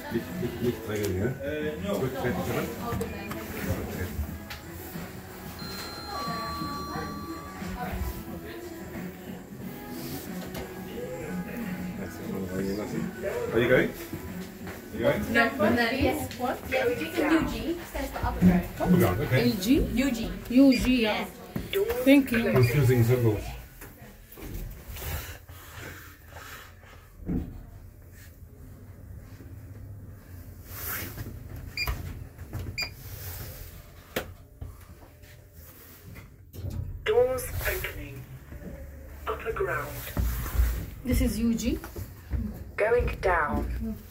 Nicht drängen, ja? Zurücktreten, zurück. Are you going? You going? No, and then yes. What? Yeah, we do the UG, stands for upper ground. Upper ground, okay. LG? UG. UG, yeah. Thank you. Confusing symbols. Doors opening. Upper ground. This is UG. Going down.